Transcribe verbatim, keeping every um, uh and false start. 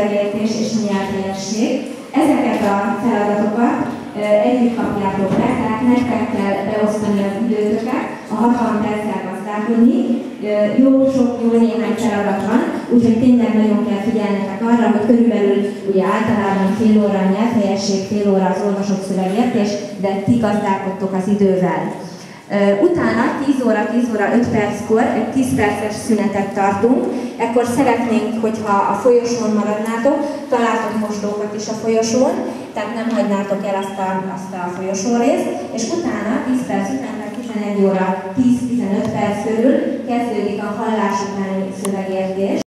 szövegértés és nyelvhelyesség. Ezeket a feladatokat együtt kapjátok be, tehát nektek kell beosztani az időtöket, a hatvan perccel gazdálkodni. Jó sok, jó néhány feladat van, úgyhogy tényleg nagyon kell figyelnetek arra, hogy körülbelül ugye általában fél óra a nyelvhelyesség, fél óra az olvasott szövegértés, de ti gazdálkodtok az idővel. Utána tíz óra, tíz óra öt perckor egy tíz perces szünetet tartunk, ekkor szeretnénk, hogyha a folyosón maradnátok, találtok mosdókat is a folyosón, tehát nem hagynátok el azt a, azt a folyosórészt, és utána tíz perc után, tehát tizenegy óra tíz-tizenöt perc körül kezdődik a hallás utáni szövegértés.